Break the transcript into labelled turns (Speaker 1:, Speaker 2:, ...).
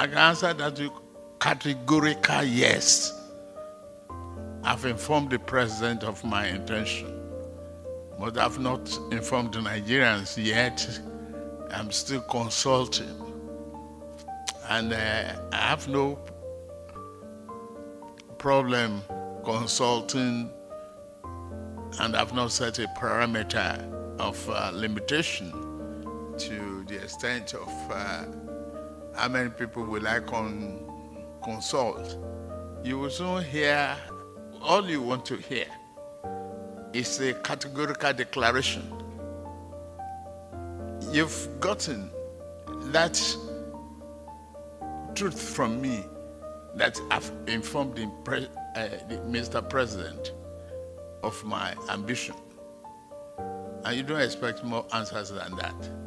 Speaker 1: I can answer that with categorical yes. I've informed the president of my intention, but I've not informed the Nigerians yet. I'm still consulting. And I have no problem consulting, and I've not set a parameter of limitation to the extent of how many people will I consult. You will soon hear, all you want to hear is a categorical declaration. You've gotten that truth from me that I've informed the Mr. President of my ambition. And you don't expect more answers than that.